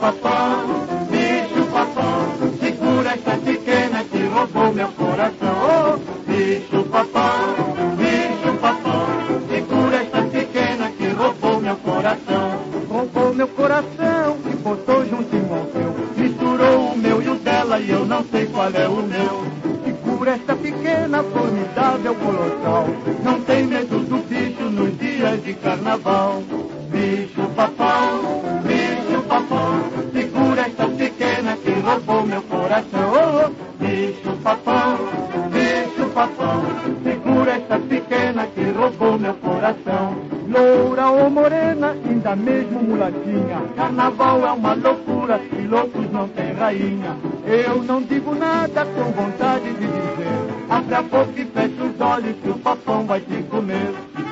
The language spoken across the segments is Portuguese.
papão, segura essa pequena que roubou meu coração. Oh, bicho papão, segura essa pequena que roubou meu coração. Roubou meu coração e botou juntinho ao seu, misturou o meu e o dela e eu não sei qual é o meu. Segura essa pequena, formidável, colossal, não tem medo do bicho nos dias de carnaval. Bicho papão, segura essa pequena que roubou meu coração. Oh, bicho papão, segura essa pequena que roubou meu coração. Loura ou morena, ainda mesmo mulatinha, carnaval é uma loucura e loucos não tem rainha. Eu não digo nada com vontade de dizer, abre a boca e fecha os olhos que o papão vai te comer.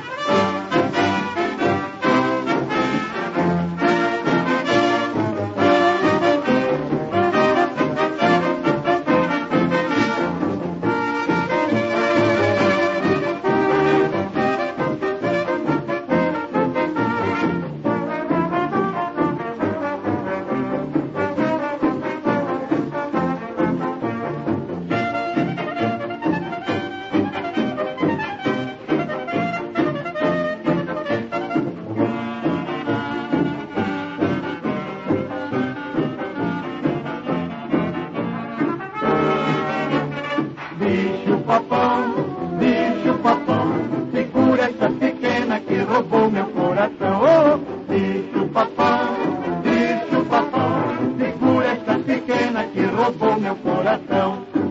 Bicho papão, segura essa pequena que roubou meu coração. Oh, bicho papão, segura essa pequena que roubou meu coração.